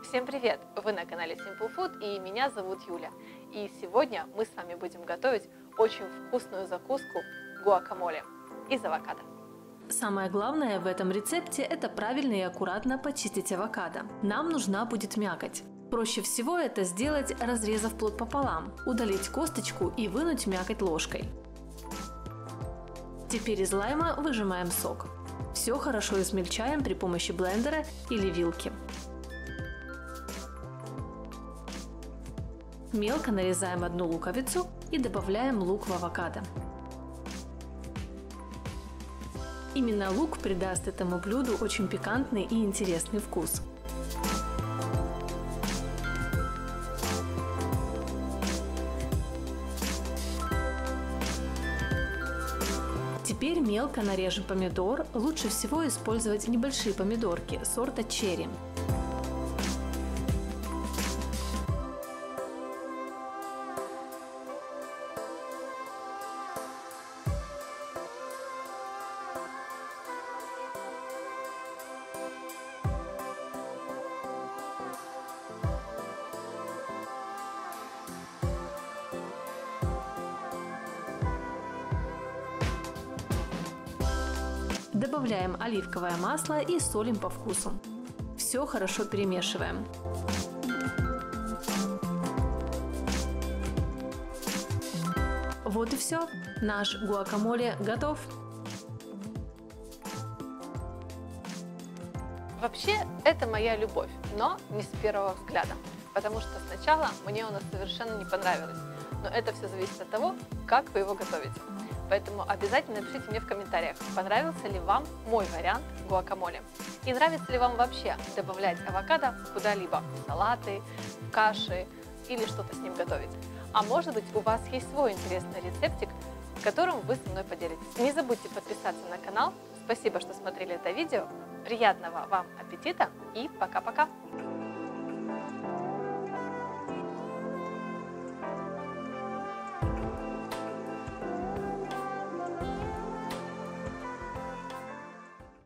Всем привет! Вы на канале Simple Food, и меня зовут Юля. И сегодня мы с вами будем готовить очень вкусную закуску гуакамоле из авокадо. Самое главное в этом рецепте – это правильно и аккуратно почистить авокадо. Нам нужна будет мякоть. Проще всего это сделать, разрезав плод пополам, удалить косточку и вынуть мякоть ложкой. Теперь из лайма выжимаем сок. Все хорошо измельчаем при помощи блендера или вилки. Мелко нарезаем одну луковицу и добавляем лук в авокадо. Именно лук придаст этому блюду очень пикантный и интересный вкус. Теперь мелко нарежем помидор. Лучше всего использовать небольшие помидорки сорта черри. Добавляем оливковое масло и солим по вкусу. Все хорошо перемешиваем. Вот и все. Наш гуакамоле готов. Вообще, это моя любовь, но не с первого взгляда, потому что сначала мне он совершенно не понравилось. Но это все зависит от того, как вы его готовите. Поэтому обязательно напишите мне в комментариях, понравился ли вам мой вариант гуакамоле. И нравится ли вам вообще добавлять авокадо куда-либо, в салаты, в каши или что-то с ним готовить. А может быть, у вас есть свой интересный рецептик, которым вы со мной поделитесь. Не забудьте подписаться на канал. Спасибо, что смотрели это видео. Приятного вам аппетита и пока-пока!